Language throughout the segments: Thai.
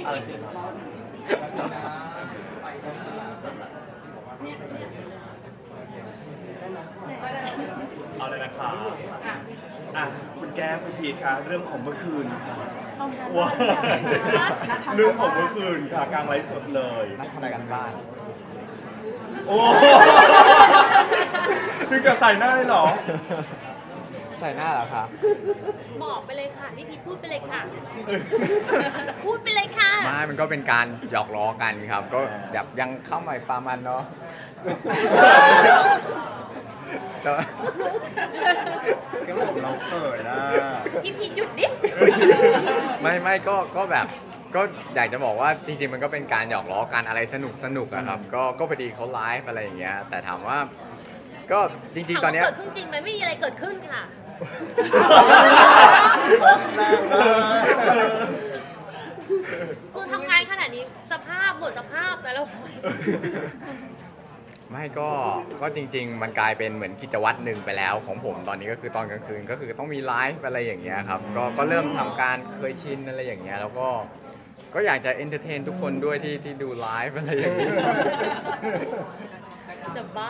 อะไรเอาเลยนะครับคุณแก้มคุณพีทค่ะเรื่องของเมื่อคืนค่ะว้าเรื่องของเมื่อคืนค่ะกลางไลฟ์สดเลยนักทำอะไรกันบ้านโอ้พี่กระใส่หน้าเลยเหรอใส่หน้าเหรอคะบอกไปเลยค่ะพี่พีทพูดไปเลยค่ะพูดไปเลยค่ะไม่มันก็เป็นการหยอกล้อกันครับก็แบบยังเข้าใหม่ปามันเนาะก็ผมเราเขินนะพี่พีทหยุดดิไม่ก็แบบก็อยากจะบอกว่าจริงๆมันก็เป็นการหยอกล้อกันอะไรสนุกอะครับก็พอดีเขาไลฟ์อะไรอย่างเงี้ยแต่ถามว่าก็จริงๆตอนนี้เกิดขึ้นจริงไหมไม่มีอะไรเกิดขึ้นค่ะคือทำงานขนาดนี้สภาพหมดสภาพแต่ละคนไม่ก็จริงๆมันกลายเป็นเหมือนกิจวัตรหนึ่งไปแล้วของผมตอนนี้ก็คือตอนกลางคืนก็คือต้องมีไลฟ์อะไรอย่างเงี้ยครับก็เริ่มทำการเคยชินอะไรอย่างเงี้ยแล้วก็อยากจะเอนเตอร์เทนทุกคนด้วยที่ดูไลฟ์อะไรอย่างนี้จะบ้า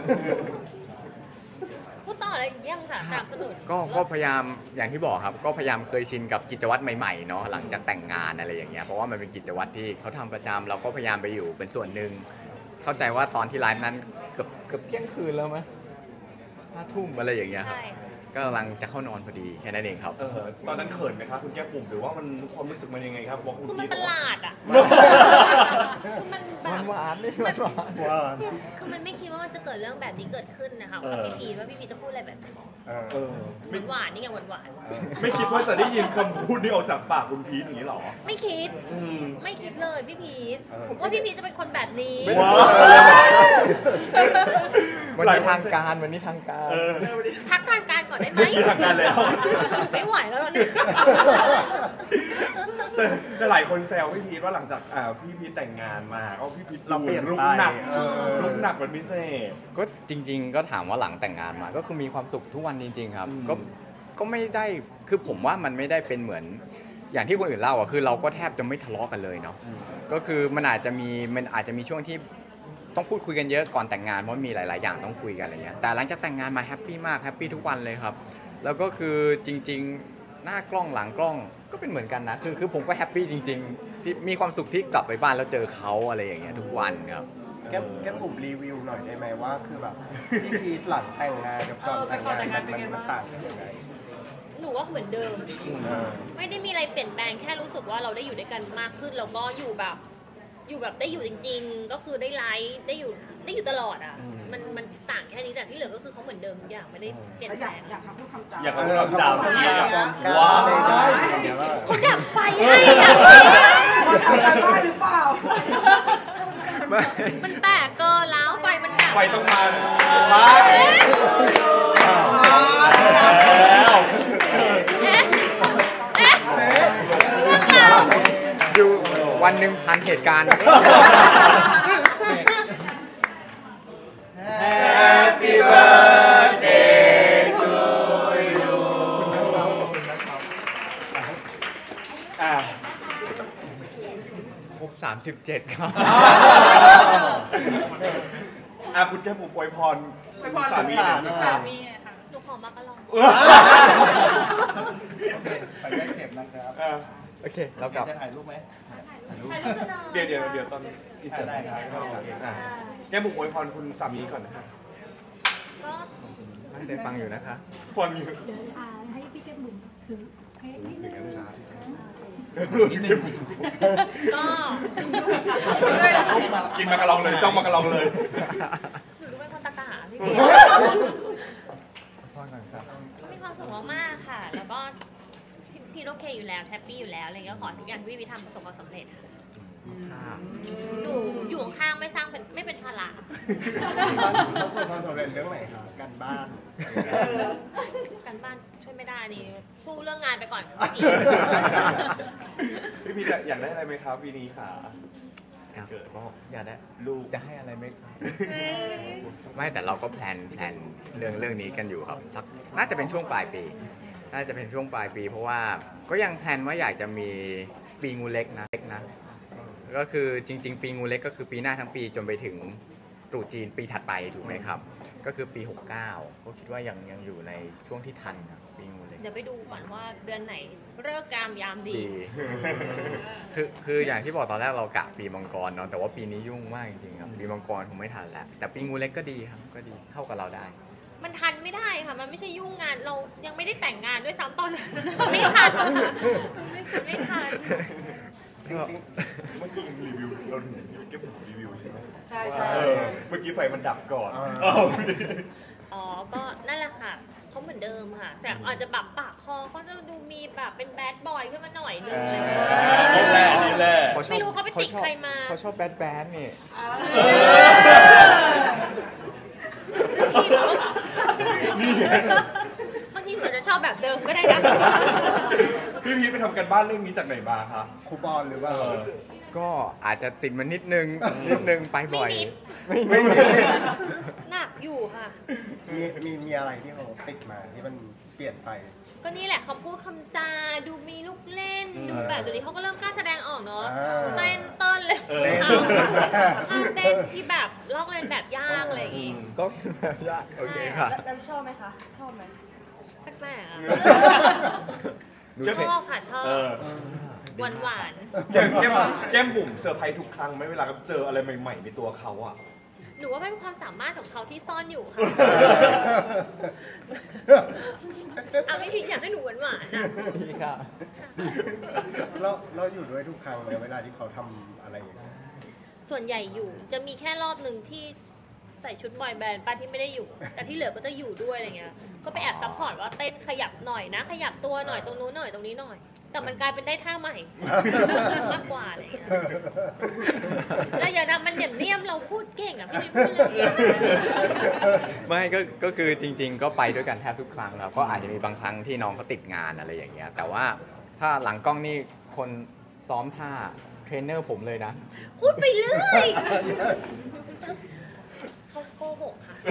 พูดต่ออะไรอีกยังค่ะสนับสนุนก็พยายามอย่างที่บอกครับก็พยายามเคยชินกับกิจวัตรใหม่ๆเนาะหลังจากแต่งงานอะไรอย่างเงี้ยเพราะว่ามันเป็นกิจวัตรที่เขาทำประจำเราก็พยายามไปอยู่เป็นส่วนหนึ่งเข้าใจว่าตอนที่ไลฟ์นั้นเกือบเที่ยงคืนแล้วมั้ย5 ทุ่มอะไรอย่างเงี้ยครับก็กำลังจะเข้านอนพอดีแค่นั้นเองครับตอนนั้นเขินไหมครับคุณแก้มปุ่มหรือว่ามันความรู้สึกมันยังไงครับบอกคุณคือมันประหลาดอ่ะมันแบบหวานนี่หวานคือมันไม่คิดว่ามันจะเกิดเรื่องแบบนี้เกิดขึ้นนะคะกับพี่พีทว่าพี่พีทจะพูดอะไรแบบนี้หวานนี่ไงหวานไม่คิดว่าจะได้ยินคำพูดนี้ออกจากปากคุณพีทอย่างนี้หรอไม่คิดเลยพี่พีทว่าพี่พีทจะเป็นคนแบบนี้วันนี้ทางการพักทางการก่อนได้ไหมทางการแล้วไม่ไหวแล้วเนี่ยแต่หลายคนแซวพี่พีทว่าหลังจากพี่พีทแต่งงานมาก็พี่พีทเราเปลี่ยนลุกหนักเป็นพิเศษก็จริงๆก็ถามว่าหลังแต่งงานมาก็คือมีความสุขทุกวันจริงๆครับก็ไม่ได้คือผมว่ามันไม่ได้เป็นเหมือนอย่างที่คนอื่นเล่าอ่ะคือเราก็แทบจะไม่ทะเลาะกันเลยเนาะก็คือมันอาจจะมีช่วงที่ต้องพูดคุยกันเยอะก่อนแต่งงานเพราะมีหลายๆอย่างต้องคุยกันอะไรเงี้ยแต่หลังจากแต่งงานมาแฮปปี้มากแฮปปี้ทุกวันเลยครับแล้วก็คือจริงๆหน้ากล้องหลังกล้องก็เป็นเหมือนกันนะคือผมก็แฮปปี้จริงๆที่มีความสุขที่กลับไปบ้านแล้วเจอเขาอะไรอย่างเงี้ยทุกวันครับแก้มปุ่มรีวิวหน่อยได้ไหมว่าคือแบบพี่พีทหลังแต่งงานกับก่อนแต่งงานมันต่างกันยังไงหนูว่าเหมือนเดิมไม่ได้มีอะไรเปลี่ยนแปลงแค่รู้สึกว่าเราได้อยู่ด้วยกันมากขึ้นแล้วก็อยู่แบบได้อยู่จริงๆก็คือได้ไลฟ์ได้อยู่ตลอดอ่ะมันต่างแค่นี้แต่ที่เหลือก็คือเขาเหมือนเดิมทุกอย่างไม่ได้เปลี่ยนแปลงอยากทำพูดคำจาอยากทำคำจาว้าวเขาดับไฟให้อ่ะเขาทำการบ้านหรือเปล่ามันแตกเกินแล้วไฟมันดับไฟต้องมาแล้วดูวันหนึ่งพันเหตุการณ์ Happy birthday to you ครบ37ครับคุณแก้มปุ่มอวยพรสามีค่ะหนูขอมากระลองโอเคไปได้เก็บนะครับโอเคเรากลับจะถ่ายรูปไหมเดี๋ยวตอนอินเสิร์ตได้แก้มปุ่มอวยพรคุณสามีก่อนนะครับก็ตั้งใจฟังอยู่นะคะฟังอยู่ให้พี่แก้มบุ๋มถือให้นิดนึงก็กินมากระลองเลยจ้องมากระลองเลยหนูรู้เป็นคนตะกะพี่มีความสุขมากๆค่ะแล้วก็พี่โอเคอยู่แล้วแฮปปี้อยู่แล้วอะไรเงี้ยขอทุกอย่างที่วิทำประสบความสำเร็จหนูอยู่ข้างไม่สร้างเป็นไม่เป็นภาระเราส่วนความสำเร็จเรื่องไหนคะการบ้านช่วยไม่ได้นี่สู้เรื่องงานไปก่อนพี่อยากได้อะไรไหมครับปีนี้ค่ะเกิดก็อยากได้ลูกจะให้อะไรไหมไม่แต่เราก็แพลนเรื่องนี้กันอยู่ครับน่าจะเป็นช่วงปลายปีเพราะว่าก็ยังแพลนว่าอยากจะมีปีงูเล็กนะก็คือจริงๆปีงูเล็กก็คือปีหน้าทั้งปีจนไปถึงตรุษจีนปีถัดไปถูกไหมครับก็คือปี69ก็คิดว่ายังอยู่ในช่วงที่ทันครับปีงูเล็กเดี๋ยวไปดูก่อนว่าเดือนไหนฤกษ์งามยามดีดีคืออย่างที่บอกตอนแรกเรากะปีมังกรเนาะแต่ว่าปีนี้ยุ่งมากจริงๆครับปีมังกรคงไม่ทันแล้วแต่ปีงูเล็กก็ดีครับก็ดีเท่ากับเราได้มันทันไม่ได้ค่ะ มันไม่ใช่ยุ่งงาน เรายังไม่ได้แต่งงานด้วยซ้ำตอนนั้น ไม่ทันไม่ทันเมื่อกี้รีวิวเราเห็นพี่แก้มบุ๋มรีวิวใช่ไหมใช่ใช่เมื่อกี้ไฟมันดับก่อนอ๋อ ก็นั่นแหละค่ะ เขาเหมือนเดิมค่ะ แต่อาจจะแบบปากคอเขาจะดูมีแบบเป็นแบดบอยขึ้นมาหน่อยนึงอะไรอย่างเงี้ยนี่แหละนี่แหละไม่รู้เขาไปติดใครมาเขาชอบแบดนี่บางทีเหมือนจะชอบแบบเดิมก็ได้นะพี่พีทไปทำกันบ้านเรื่องนี้จากไหนมาคะคูปองหรือว่าก็อาจจะติดมานิดนึงไปบ่อยไม่นิดไม่หนักอยู่ค่ะมีอะไรที่เขาติดมาที่มันเปลี่ยนไปก็นี่แหละคำพูดคำจา ดูมีลูกเล่น ดูแบบเดี๋ยวนี้เขาก็เริ่มกล้าแสดงออกเนาะ เต้นเต้นเลยเต้นท่าเต้นที่แบบลอกเลียนแบบยากอะไรอย่างงี้ก็แบบยากโอเคค่ะแล้วชอบไหมคะ ชอบไหมแปลกๆอะดูชเทคอบค่ะชอบ หวานหวานแก้มบุ๋มเซอร์ไพรส์ทุกครั้งไหมเวลาเจออะไรใหม่ๆในตัวเขาอ่ะๆหนูว่าเป็นความสามารถของเขาที่ซ่อนอยู่ค่ะอ่ะไม่ผิดอยากให้หนูหวานหวานๆอ่ะนี่ค่ะเราอยู่ด้วยทุกครั้งเลยเวลาที่เขาทำอะไรอย่างเงี้ยส่วนใหญ่อยู่จะมีแค่รอบหนึ่งที่ใส่ชุดบอยแบนด์ป้าที่ไม่ได้อยู่ แต่ที่เหลือก็จะอยู่ด้วยอะไรเงี้ยก็ไปแอบซัพพอร์ตว่าเต้นขยับหน่อยนะ ขยับตัวหน่อยตรงนู้นหน่อยตรงนี้หน่อย แต่มันกลายเป็นได้ท่าใหม่ มากกว่าอะไรเงี้ยแล้วอย่าทำมันเหนียมเราพูดเก่งอ่ะพี่พูดเลยไม่ก็คือจริงๆ ก็ไปด้วยกันแทบทุกครั้งครับก็อาจจะมีบางครั้งที่น้องเขาติดงานอะไรอย่างเงี้ยแต่ว่าถ้าหลังกล้องนี่คนซ้อมท่าเทรนเนอร์ผมเลยนะพูดไปเรื่อยเขาโกหกค่ะ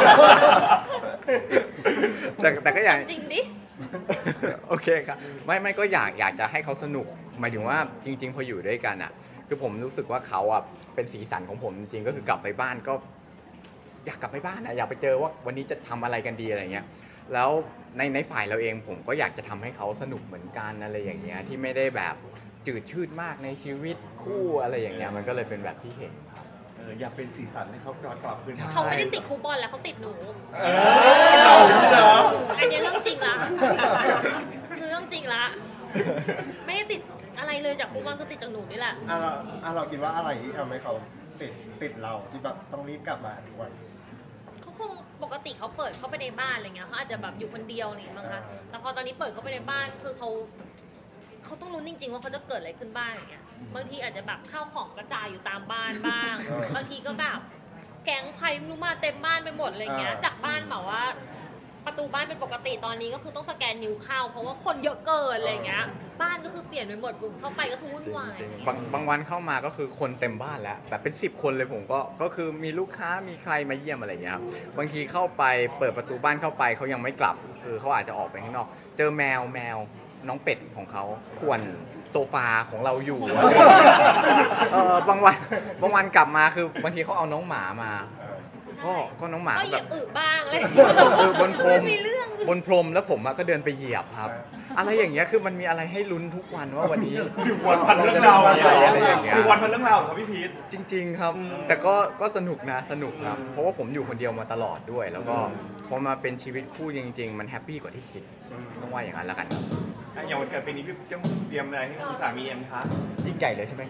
แต่ก็อยากจริงดิโอเคครับไม่ก็อยากจะให้เขาสนุกหมายถึงว่าจริงๆพออยู่ด้วยกันอ่ะคือผมรู้สึกว่าเขาอ่ะเป็นสีสันของผมจริงๆก็คือกลับไปบ้านก็ อยากกลับไปบ้านนะอยากไปเจอว่าวันนี้จะทำอะไรกันดีอะไรเงี้ยแล้วในฝ่ายเราเองผมก็อยากจะทำให้เขาสนุกเหมือนกันอะไรอย่างเงี้ยที่ไม่ได้แบบจืดชืดมากในชีวิตคู่อะไรอย่างเงี้ยมันก็เลยเป็นแบบที่เห็นครับอยากเป็นสีสันให้เขากลับคืนเขาไม่ได้ติดครูบอลแล้วเขาติดหนูเราเนี่ยเหรออันนี้เรื่องจริงละคือเรื่องจริงละไม่ได้ติดอะไรเลยจากครูบอลคือติดจากหนูนี่แหละเราคิดว่าอะไรที่ทำให้เขาติดเราที่แบบต้องรีบกลับมาทุกวันเขาคงปกติเขาเปิดเข้าไปในบ้านอะไรเงี้ยเขาอาจจะแบบอยู่คนเดียวนี่มั้งคะแต่พอตอนนี้เปิดเข้าไปในบ้านคือเขาต้องรู้จริงๆว่าเขาจะเกิดอะไรขึ้นบ้างอย่างเงี้ยบางทีอาจจะแบบข้าวของกระจายอยู่ตามบ้านบ้างบางทีก็แบบแก๊งใครไม่รู้มาเต็มบ้านไปหมดอะไรเงี้ยจากบ้านแบบว่า ประตูบ้านเป็นปกติตอนนี้ก็คือต้องสแกนนิ้วเข้าเพราะว่าคนเยอะเกินอะไรเงี้ยบ้านก็คือเปลี่ยนไปหมดบุ๋มเข้าไปก็คือวุ่นวายบางวันเข้ามาก็คือคนเต็มบ้านแล้วแบบเป็น10 คนเลยผมก็คือมีลูกค้ามีใครมาเยี่ยมอะไรอย่างเงี้ยครับบางทีเข้าไปเปิดประตูบ้านเข้าไปเขายังไม่กลับคือเขาอาจจะออกไปข้างนอกเจอแมวน้องเป็ดของเขาข่วนโซฟาของเราอยู่บางวันกลับมาคือบางทีเขาเอาน้องหมามาก็น้องหมาก็เหยีแบยบบอึบ้างเลยบนพรมมีเรื่องบนพรมแล้วผมก็เดินไปเหยียบครับ อะไรอย่างเงี้ยคือมันมีอะไรให้ลุ้นทุกวันว่าวันนี้วันพันเรื่องราวอะไรอย่างเงี้ยคือวันพันเรื่องราวของพี่พีทจริงๆครับ แต่ก็สนุกนะสนุกครับ เพราะว่าผมอยู่คนเดียวมาตลอดด้วย แล้วก็พอมาเป็นชีวิตคู่จริง ๆ มันแฮปปี้กว่าที่คิดต้องว่าอย่างนั้นแล้วกันอย่างวันเกิดปีนี้พี่จะเตรียมอะไรให้คุณสามีเอ็มคะยิ่งใหญ่เลยใช่ไหมคะ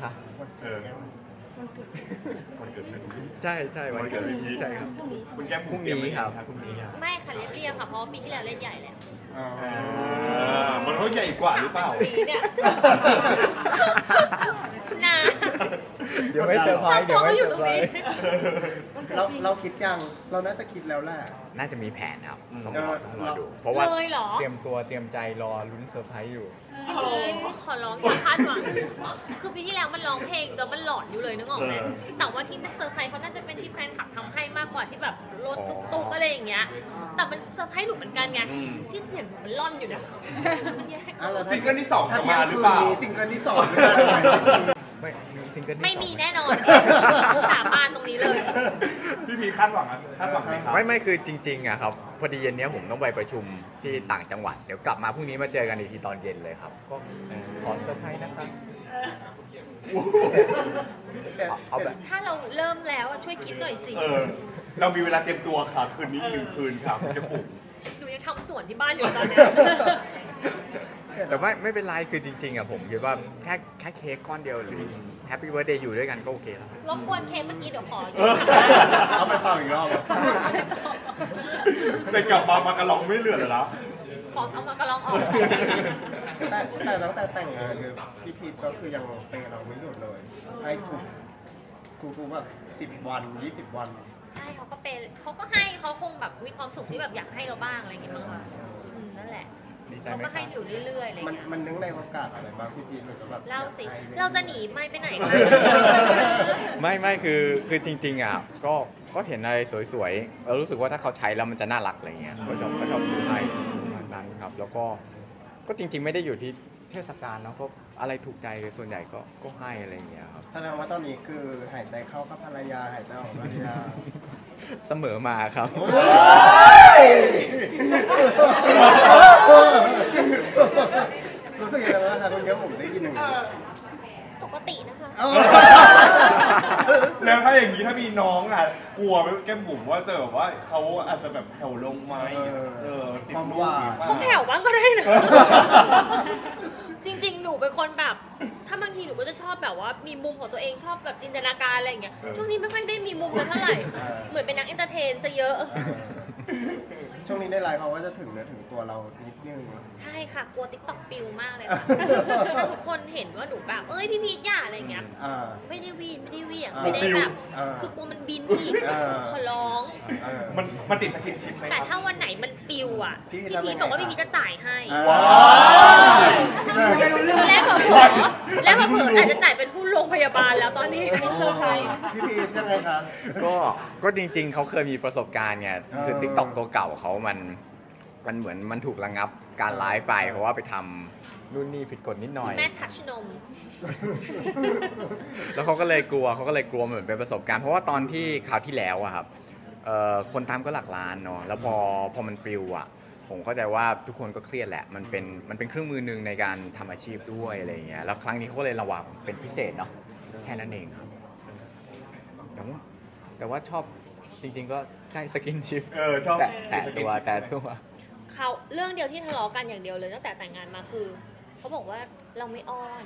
วันเกิดเป็นใช่วันเกิดใช่ครับคุณแก้มพรุ่งนี้ครับพรุ่งนี้ครับไม่ค่ะเรียบๆค่ะเพราะว่าปีที่แล้วเล่นใหญ่แล้วมันก็ใหญ่กว่าหรือเปล่าปีเนี่ยนาเดี๋ยวไม่เซอร์ไพรส์เดี๋ยวไม่เซอร์ไพรส์เราคิดยังเราน่าจะคิดแล้วแหละน่าจะมีแผนครับต้องเอรออต้องรอดู เพราะว่าเลยเหรอเตรียมตัวเตรียมใจรอลุ้นเซอร์ไพรส์อยู่พี่พีทขอร้องอย่าคาดหวังคือปีที่แล้วมันร้องเพลงแล้วมันหลอนอยู่เลยนึกออกไหมแต่ว่าที่เซอร์ไพรส์เขาน่าจะเป็นที่แฟนคลับทำให้มากกว่าที่แบบรถตุ๊กๆอะไรอย่างเงี้ย แต่มันเซอร์ไพรส์หนูเหมือนกันไง ที่เสียงหนูมันล่อนอยู่นะมันแย่ซิงเกิลที่สองถ้าจะเที่ยมาง หรืคือน เปล่านี้ซิงเกิลที่2จะมาทำไมไม่มีซิงเกิลที่ไม่สองมีแน่นอนสาบานตรงนี้เลยพี่พีคาดหวังอะคาดหวังไหมครับไม่คือจริงๆอะครับพอดีเย็นนี้ผมต้องไปประชุมที่ต่างจังหวัดเดี๋ยวกลับมาพรุ่งนี้มาเจอกันอีกทีตอนเย็นเลยครับก็ขอเซอร์ไพรส์นะครับ เอาแบบถ้าเราเริ่มแล้วอะช่วยคิดหน่อยสิเรามีเวลาเตรียมตัวค่ะคืนนี้1 คืนค่ะจะปลุกหนูยังทำสวนที่บ้านอยู่ตอนเนี้ยแต่ไม่เป็นไรคือจริงๆอะผมคิดว่าแค่เค้กก้อนเดียวหรือแฮปปี้เบิร์ดเดย์อยู่ด้วยกันก็โอเคแล้วรบกวนเค้กเมื่อกี้เดี๋ยวขอยืมเอาไปเป่าอีกรอบแต่กลับมามากระลองไม่เหลือเลยละขอเอามากระลองออกแต่ตั้งแต่แต่งงานคือพี่พีทก็คือยังเปย์เราไม่หยุดเลยให้ถูกแบบ10 วัน 20 วันใช่เขาก็เป็นเขาก็ให้เขาคงแบบมีความสุขที่แบบอยากให้เราบ้างอะไรอย่างเงี้ยมั้งคะนั่นแหละดีใจเขาไหมก็คให้รับอยู่เรื่อยๆอะไรอย่างมันเงี้ยมันนึกในโอกาสอะไรบ้างพี่พีทหรือแบบเล่าสิอยกให้เราจะหนีไม่ไปไหนคะไม่คือจริงๆอะก็เห็นอะไรสวยๆเรารู้สึกว่าถ้าเขาใช้แล้วมันจะน่ารักอะไรเงี้ยก็ชอบซื้อให้นั้นครับแล้วก็จริงๆไม่ได้อยู่ที่เทศกาลเนาะก็อะไรถูกใจส่วนใหญ่ก็ให้อะไรอย่างเงี้ยครับแสดงว่าตอนนี้คือหายใจเข้ากับภรรยาหายใจออกภรรยาเสมอมาครับรู้สึกยังไงบ้างคะคุณเยอะผมได้ยินหนึ่างนี้ปกตินะคะแล้วถ้าอย่างนี้ถ้ามีน้องอ่ะกลัวไหมแก้มบุ๋มว่าจะแบบว่าเขาอาจจะแบบแถวลงไหมติดลูกอีกเขาแผ่วบ้างก็ได้นะ จริงๆ หนูเป็นคนแบบ ถ้าบางทีหนูก็จะชอบแบบว่ามีมุมของตัวเองชอบแบบจินตนาการอะไรอย่างเงี้ย ช่วงนี้ไม่ค่อยได้มีมุมกันเท่าไหร่ เหมือนเป็นนักเอนเตอร์เทนซะเยอะช่วงนี้ในไลน์เขาก็จะถึงเนื้อถึงตัวเรานิดนึงใช่ค่ะ กลัวติ๊กต็อกปิวมากเลยค่ะ ถ้าทุกคนเห็นว่าหนูแบบ เอ้ยพี่พีทอย่าอะไรอย่างเงี้ย ไม่ได้วีนไม่ได้เหวี่ยงไม่ได้แบบ คือกลัวมันบินอีก ขอร้องมันติดสกินชิปไหมคแต่รับถ้าวันไหนมันปิวอ่ะพี่พี่ทำพียังไงทบอกว่าคะพี่พีทจะจ่ายให้ว้าวแล้วเผื่ออาจจะจ่ายเป็นผู้โรงพยาบาลแล้วตอนนี้พี่พีทยังไงคะก็จริงๆเขาเคยมีประสบการณ์ไงคือ TikTok ตัวเก่าเขามันเหมือนมันถูกระงับการไลฟ์ไปเพราะว่าไปทำนู่นนี่ผิดกฎนิดหน่อยแม่ทัชนมแล้วเขาก็เลยกลัวเหมือนเป็นประสบการณ์เพราะว่าตอนที่คราวที่แล้วอะครับคนตามก็หลักล้านเนาะแล้วพอมันปลิวอะผมเข้าใจว่าทุกคนก็เครียดแหละมันเป็นเครื่องมือหนึ่งในการทำอาชีพด้วยอะไรอย่างเงี้ยแล้วครั้งนี้เขาก็เลยระวังเป็นพิเศษเนาะแค่นั้นเองครับแต่ว่าชอบจริงๆก็ใช่สกินชิปชอบแต่ตัวเขาเรื่องเดียวที่ทะเลาะกันอย่างเดียวเลยตั้งแต่แต่งงานมาคือเขาบอกว่าเราไม่อ้อน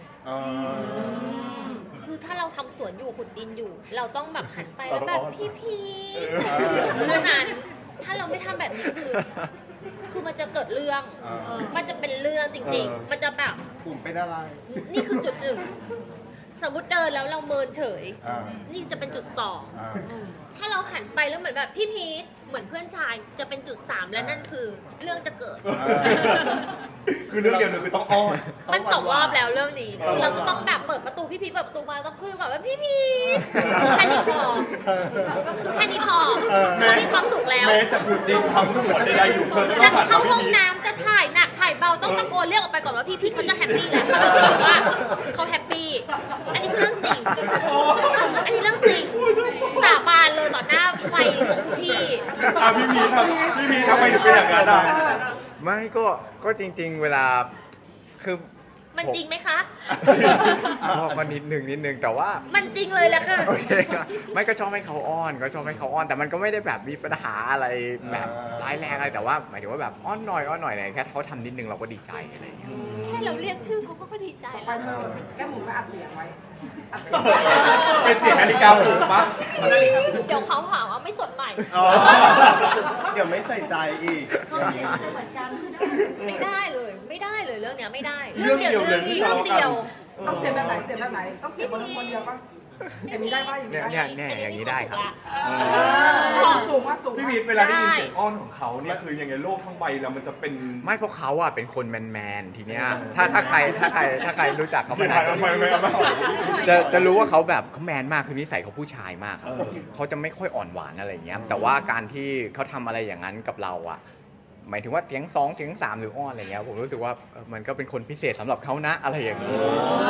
คือถ้าเราทำสวนอยู่ขุดดินอยู่ เราต้องแบบหันไปแล้วแบบพี่พีเท่านั้น ถ้าเราไม่ทำแบบนี้คือมันจะเกิดเรื่อง มันจะเป็นเรื่องจริงๆ มันจะแบบผมเป็นอะไรนี่คือจุดหนึ่งสมมติเดินแล้วเราเมินเฉย นี่จะเป็นจุดสองถ้าเราหันไปแล้วเหมือนแบบพี่พีทเหมือนเพื่อนชายจะเป็นจุด3และนั่นคือเรื่องจะเกิดคือเรื่องเดียวเลยคือต้องอ้อนมัน2 รอบแล้วเรื่องนี้คือเราจะต้องแบบเปิดประตูพี่พีทเปิดประตูมาต้องคุยก่อนว่าพี่พีทแค่นี้พอคือแค่นี้พอมีความสุขแล้วแม้จะขุดดินทำสวนใดๆอยู่เธอก็ต้จะองผ่านเข้าห้องพี่น้ำจะถ่ายหนักถ่ายเบาต้องตะโกนเรียกออกไปก่อนว่าพี่พีทเขาจะแฮปปี้แล้วเขาจะรู้สึกว่าเขาแฮปปี้อันนี้คือเรื่องจริง อันนี้เรื่องจริงสาบานเลยต่อหน้าไฟของคุณพี่พี่พีทำไมถึงเป็นอย่างนั้นได้ไม่ก็จริงๆเวลาคือมันจริงไหมคะก็นิดนึงแต่ว่ามันจริงเลยแหละค่ะโอเคครับไม่ก็ชอบให้เขาอ้อนแต่มันก็ไม่ได้แบบมีปัญหาอะไรแบบร้ายแรงอะไรแต่ว่าหมายถึงว่าแบบอ้อนหน่อยเนี่ยแค่เขาทำนิดนึงเราก็ดีใจอะไรอย่างเงี้ยแค่เราเรียกชื่อเขาก็ดีใจไปแล้วเธอแก้มหมูไปอัดเสียงไว้เป็นเสียงนาฬิกาปลุกปะเดี๋ยวเขาหาว่าไม่สดใหม่เดี๋ยวไม่ใส่ใจอีกอย่างนี้เหมือนกันไม่ได้เลยเรื่องเนี้ยไม่ได้เรื่องเดียวเลยที่เรื่องเดียวทต้องเสียงแบบไหนเสียงแบบไหนต้องเสียงคนเดียวป่ะอย่างนี้ได้ป่ะอย่างนี้ได้เนี่ยอย่างนี้ได้ครับสูงว่าสูงพี่พีทเวลาได้ยินเสียงอ้อนของเขาเนี่ยคือยังไงโลกทั้งใบแล้วมันจะเป็นไม่เพราะเขาอ่ะเป็นคนแมนๆทีเนี้ยถ้าใครรู้จักเขาไม่ได้จะรู้ว่าเขาแบบเขาแมนมากคือนิสัยเขาผู้ชายมากเขาจะไม่ค่อยอ่อนหวานอะไรอย่างเงี้ยแต่ว่าการที่เขาทำอะไรอย่างนั้นกับเราอ่ะหมายถึงว่าเสียง2เสียง3หรืออ้อนอะไรเงี้ยผมรู้สึกว่ามันก็เป็นคนพิเศษสำหรับเขานะอะไรอย่างนี้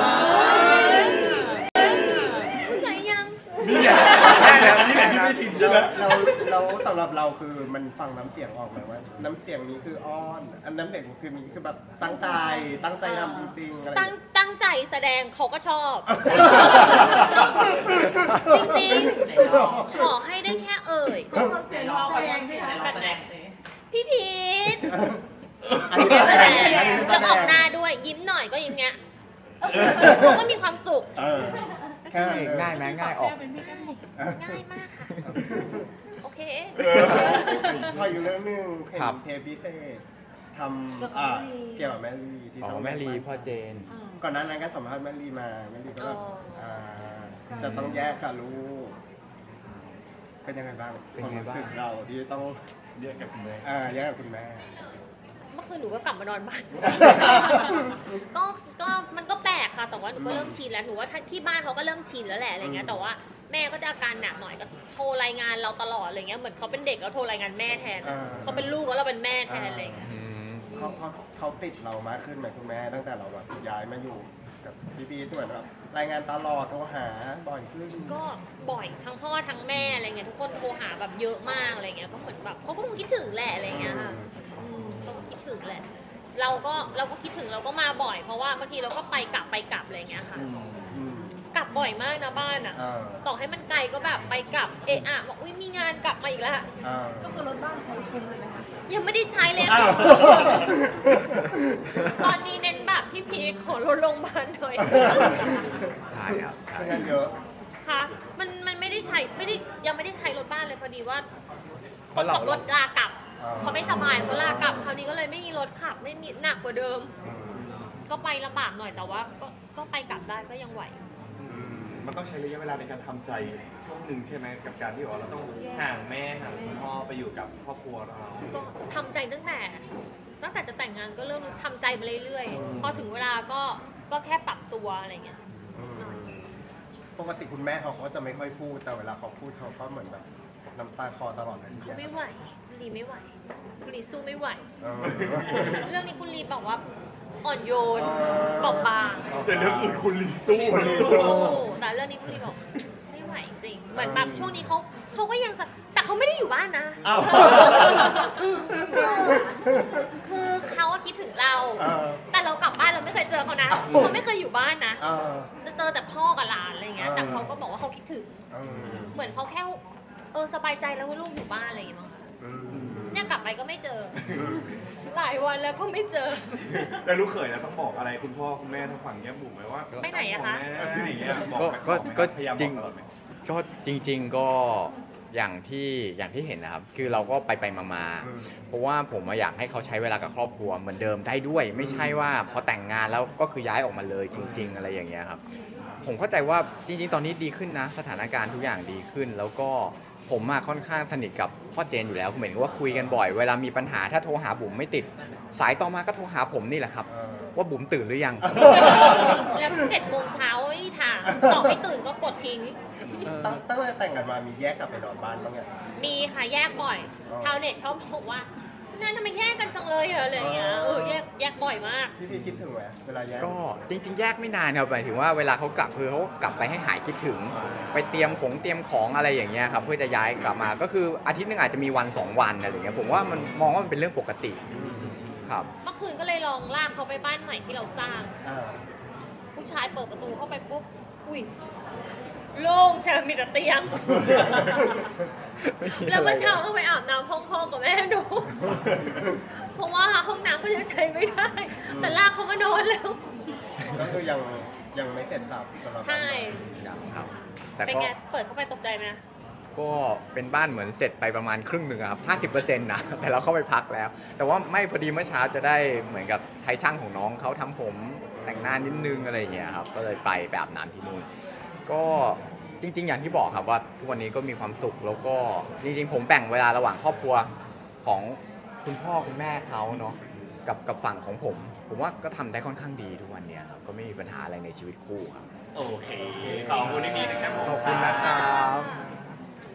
เข้าใจยังนี่แหละนี่แหละที่ไม่ชินใช่ไหมเราสำหรับเราคือมันฟังน้ำเสียงออกไหมว่าน้ำเสียงนี้คืออ้อนอันน้ำเสียงคือมีคือแบบตั้งใจทำจริงๆอะไรตั้งใจแสดงเขาก็ชอบ จริงๆ ขอให้ได้แค่เอ่ยเสียงเราแสดงสิคะพี่พีทอันนี้แสดงแล้วออกหน้าด้วยยิ้มหน่อยก็ยิ้มเงี้ยเขาก็มีความสุขแค่นั้นเลยง่ายไหมง่ายออกง่ายมากค่ะ โอเคพออยู่เรื่องหนึงเพลครังบเทปพิเศษทำเกี่ยวกับแม่ลีที่อ๋ต้อองแม่ลีพ่อเจนก่อนหน้านั้นก็สัมภาษณ์แม่ลีมาแม่ลีก็แบบจะต้องแยกกับลูกเป็นยังไงบ้างเป็นความไงรู้บ้างสึกเราที่ต้องเรียกกับคุณแม่แยกกับคุณแม่เมื่อคืนหนูก็กลับมานอนบ้าน ก็มันก็แปลกค่ะ แต่ว่าหนูก็เริ่มชินแล้ว หนูว่าที่บ้านเขาก็เริ่มชินแล้วแหละอะไรเงี้ย แต่ว่าแม่ก็จะอาการหนักหน่อยก็โทรรายงานเราตลอดอะไรเงี้ย เหมือนเขาเป็นเด็กแล้วโทรรายงานแม่แทน เขาเป็นลูกแล้วเราเป็นแม่แทนอะไรเงี้ยเขาติดเรามากขึ้นไหมคุณแม่ตั้งแต่เราแบบย้ายมาอยู่กับพี่ๆที่เหมือนแบบรายงานตลอดโทรหาบ่อยขึ้นก็บ่อยทั้งพ่อทั้งแม่อะไรเงี้ยทุกคนโทรหาแบบเยอะมากอะไรเงี้ยก็เหมือนแบบเขาก็คงคิดถึงแหละอะไรเงี้ยค่ะก็คิดถึงแหละ เราก็คิดถึงเราก็มาบ่อยเพราะว่าบางทีเราก็ไปกลับอะไรเงี้ยค่ะกลับบ่อยมากนะบ้านอ่ะต่อให้มันไกลก็แบบไปกลับบอกอุ้ยมีงานกลับมาอีกแล้วก็คือรถบ้านใช้คุ้มเลยนะคะยังไม่ได้ใช้เลยค่ะตอนนี้เน้นแบบพี่พีขอรถโรงพยาบาลหน่อยใช่ครับใช่งานเยอะค่ะมันไม่ได้ใช้ยังไม่ได้ใช้รถบ้านเลยพอดีว่าเพคราะนเราขับรถลากลับเขาไม่สบายเขาลากลับคราวนี้ก็เลยไม่มีรถขับไม่มีหนักกว่าเดิม ก็ไปลำบากหน่อยแต่ว่าก็ไปกลับได้ก็ยังไหวมันต้องใช้ระยะเวลาในการทำใจช่วงหนึ่งใช่ไหมกับการที่เราต้องห่างแม่ห่างคุณพ่อไปอยู่กับครอบครัวเราก็ทำใจตั้งแต่จะแต่งงานก็เริ่มทำใจมาเรื่อยๆพอถึงเวลาก็แค่ปรับตัวอะไรเงี้ยปกติคุณแม่เขาก็จะไม่ค่อยพูดแต่เวลาเขาพูดเขาก็เหมือนแบบน้ำตาคลอตลอดเลยเขาไม่ไหวคุณลีไม่ไหวคุณลีสู้ไม่ไหวเออเรื่องนี้คุณลีบอกว่าอ่อนโยนบอบบางแต่เรื่องอื่นคุณลีสู้แต่เรื่องนี้คุณลีบอกไม่ไหวจริงเหมือนแบบช่วงนี้เขาก็ยังแต่เขาไม่ได้อยู่บ้านนะคือเขาอะคิดถึงเรา แต่เรากลับบ้านเราไม่เคยเจอเขานะเขาไม่เคยอยู่บ้านนะจะเจอแต่พ่อกับหลานอะไรเงี้ยแต่เขาก็บอกว่าเขาคิดถึงเหมือนเขาแค่สบายใจแล้วว่าลูกอยู่บ้านอะไรอย่างเงี้ยมั้งคะเนี่ยกลับไปก็ไม่เจอหลายวันแล้วก็ไม่เจอแล้วลูกเขยต้องบอกอะไรคุณพ่อคุณแม่ทางฝั่งเนี้ยบุ๋มไหมว่าไปไหนอะคะอะไรอย่างเงี้ยบอกไหมก็พยายามจบริอง กตลอดไหมก็จริง ๆก็อย่างที่เห็นนะครับคือเราก็ไปมาเพราะว่าผมอยากให้เขาใช้เวลากับครอบครัวเหมือนเดิมได้ด้วย ไม่ใช่ว่าพอแต่งงานแล้วก็คือย้ายออกมาเลยจริง ๆ อะไรอย่างเงี้ยครับผมเข้าใจว่าจริงๆตอนนี้ดีขึ้นนะสถานการณ์ทุกอย่างดีขึ้น แล้วก็ผมค่อนข้างสนิทกับพ่อเจนอยู่แล้วเหมือนว่าคุยกันบ่อยเวลามีปัญหาถ้าโทรหาบุ๋มไม่ติดสายต่อมาก็โทรหาผมนี่แหละครับว่าบุ๋มตื่นหรือยังแล้ว7 โมงไม่มีทางบอกให้ตื่นก็กดทิ้งตั้งแต่แต่งกันมามีแยกกลับไปนอนบ้านบ้างไงมีค่ะแยกบ่อย ชาวเน็ตชอบบอกว่านั่นทำไมแยกกันจังเลยอะไรอย่างเงี้ยแยกบ่อยมากพี่คิดถึงไหมเวลาแยกก็จริงๆแยกไม่นานครับหมายถึงว่าเวลาเขากลับคือเขากลับไปให้หายคิดถึงไปเตรียมของอะไรอย่างเงี้ยครับเพื่อจะย้ายกลับมาก็คืออาทิตย์นึงอาจจะมีวัน2 วันอะไรอย่างเงี้ยผมว่ามันมองว่ามันเป็นเรื่องปกติครับเมื่อคืนก็เลยลองลากเขาไปบ้านใหม่ที่เราสร้าง ผู้ชายเปิดประตูเข้าไปปุ๊บอุ้ยโล่งเชิญมีแต่เตียง แล้วเมื่อเช้าก็ไปอาบน้ำห้องพ่อกับแม่หนูเพราะว่าห้องน้ำก็ยังใช้ไม่ได้ แต่ลากเขามานอนแล้วก็คือยังไม่เสร็จสับสำหรับใช่ครับแต่เป็นก็ไงเปิดเข้าไปตกใจไหมก็เป็นบ้านเหมือนเสร็จไปประมาณครึ่งหนึ่งอะครับ50%นะ แต่เราเข้าไปพักแล้ว แต่ว่าไม่พอดีเมื่อเช้าจะได้เหมือนกับใช้ช่างของน้องเขาทำผมแต่งหน้านิดนึงอะไรอย่างเงี้ยครับก็เลยไปอาบน้ำที่นู่นก็จริงๆอย่างที่บอกครับว่าทุกวันนี้ก็มีความสุขแล้วก็จริงๆผมแบ่งเวลาระหว่างครอบครัวของคุณพ่อคุณแม่เขาเนาะกับฝั่งของผมว่าก็ทำได้ค่อนข้างดีทุกวันเนี้ยครับก็ไม่มีปัญหาอะไรในชีวิตคู่ครับโอเคขอบคุณที่ดีนะครับขอบคุณนะครับ